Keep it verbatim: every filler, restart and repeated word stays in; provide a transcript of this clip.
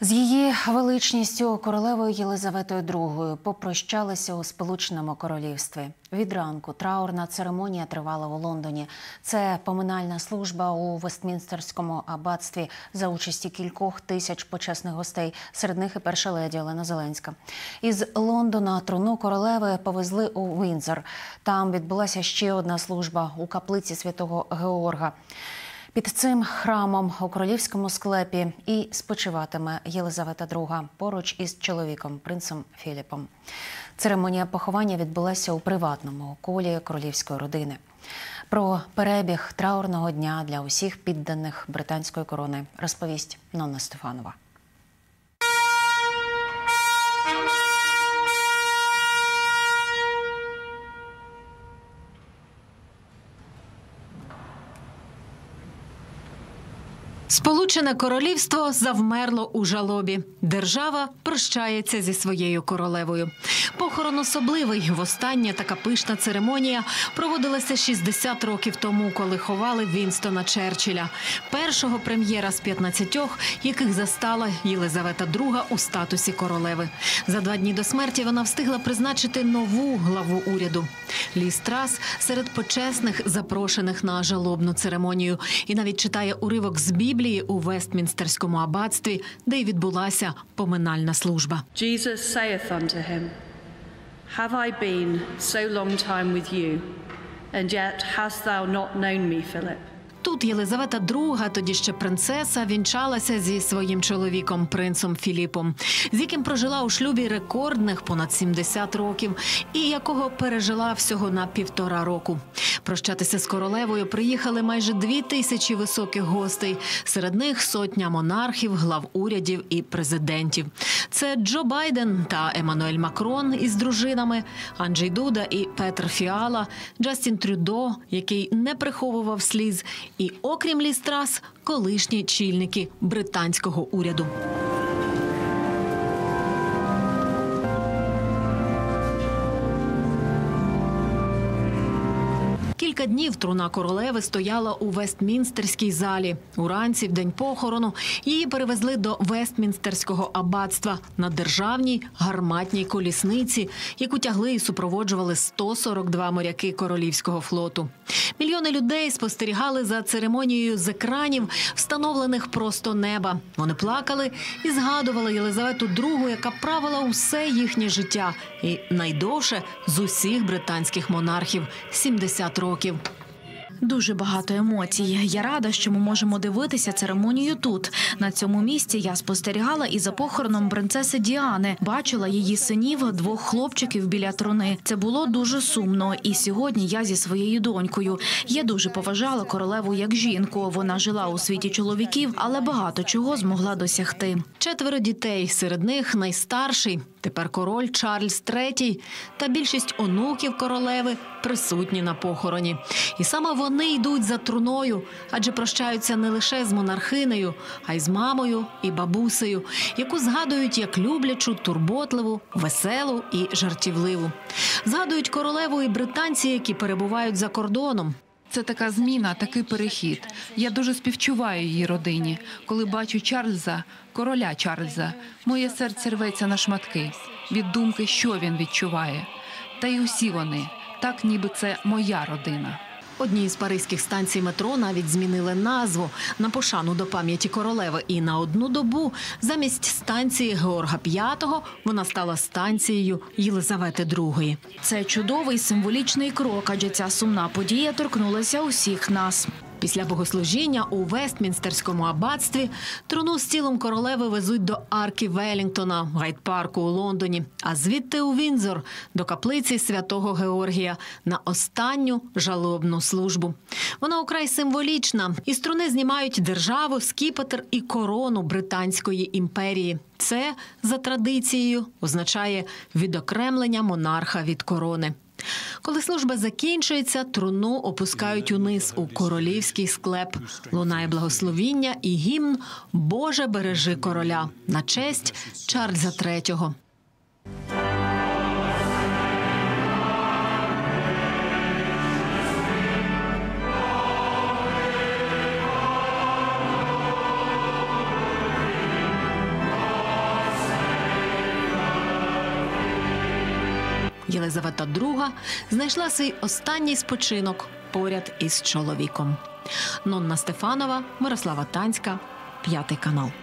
З її величністю королевою Єлизаветою другою попрощалися у Сполученому Королівстві. Від ранку траурна церемонія тривала у Лондоні. Це поминальна служба у Вестмінстерському аббатстві за участі кількох тисяч почесних гостей, серед них і перша леді Олена Зеленська. Із Лондона труну королеви повезли у Віндзор. Там відбулася ще одна служба у каплиці Святого Георга. Під цим храмом у королівському склепі і спочиватиме Єлизавета друга поруч із чоловіком, принцем Філіпом. Церемонія поховання відбулася у приватному колі королівської родини. Про перебіг траурного дня для усіх підданих британської корони розповість Нонна Стефанова. Сполучене Королівство завмерло у жалобі. Держава прощається зі своєю королевою. Похорон особливий. Востаннє така пишна церемонія проводилася шістдесят років тому, коли ховали Вінстона Черчилля, першого прем'єра з п'ятнадцятьох, яких застала Єлизавета друга у статусі королеви. За два дні до смерті вона встигла призначити нову главу уряду. Ліз Трас серед почесних, запрошених на жалобну церемонію. І навіть читає уривок з Біблії у Вестмінстерському аббатстві, де й відбулася поминальна служба. Jesus saith unto him, Have I been so long time with you, and yet hast thou not known me, Philip? Тут Єлизавета друга, тоді ще принцеса, вінчалася зі своїм чоловіком, принцем Філіпом, з яким прожила у шлюбі рекордних понад сімдесят років і якого пережила всього на півтора року. Прощатися з королевою приїхали майже дві тисячі високих гостей. Серед них сотня монархів, глав урядів і президентів. Це Джо Байден та Еммануель Макрон із дружинами, Анджей Дуда і Петр Фіала, Джастін Трюдо, який не приховував сліз, і, окрім Ліз Трас, колишні чільники британського уряду. Кілька днів труна королеви стояла у Вестмінстерській залі. Уранці, в день похорону, її перевезли до Вестмінстерського аббатства на державній гарматній колісниці, яку тягли і супроводжували сто сорок два моряки Королівського флоту. Мільйони людей спостерігали за церемонією з екранів, встановлених просто неба. Вони плакали і згадували Єлизавету другу, яка правила усе їхнє життя. І найдовше з усіх британських монархів – сімдесят років. Дуже багато емоцій. Я рада, що ми можемо дивитися церемонію тут. На цьому місці я спостерігала і за похороном принцеси Діани. Бачила її синів, двох хлопчиків біля труни. Це було дуже сумно. І сьогодні я зі своєю донькою. Я дуже поважала королеву як жінку. Вона жила у світі чоловіків, але багато чого змогла досягти. Четверо дітей, серед них найстарший, тепер король Чарльз третій, та більшість онуків королеви присутні на похороні. І саме вони йдуть за труною, адже прощаються не лише з монархинею, а й з мамою і бабусею, яку згадують як люблячу, турботливу, веселу і жартівливу. Згадують королеву і британці, які перебувають за кордоном. Це така зміна, такий перехід. Я дуже співчуваю її родині. Коли бачу Чарльза, короля Чарльза, моє серце рветься на шматки від думки, що він відчуває. Та й усі вони, так ніби це моя родина. Одні з паризьких станцій метро навіть змінили назву на пошану до пам'яті королеви. І на одну добу замість станції Георга п'ятого вона стала станцією Єлизавети другої. Це чудовий символічний крок, адже ця сумна подія торкнулася усіх нас. Після богослужіння у Вестмінстерському аббатстві труну з тілом королеви везуть до арки Велінгтона, Гайд-парку у Лондоні, а звідти у Віндзор, до каплиці Святого Георгія, на останню жалобну службу. Вона украй символічна. Із труни знімають державу, скіпетр і корону Британської імперії. Це, за традицією, означає відокремлення монарха від корони. Коли служба закінчується, труну опускають униз у королівський склеп. Лунає благословіння і гімн «Боже, бережи короля» на честь Чарльза третього. Єлизавета друга знайшла свій останній спочинок поряд із чоловіком. Нонна Стефанова, Мирослава Танська, П'ятий канал.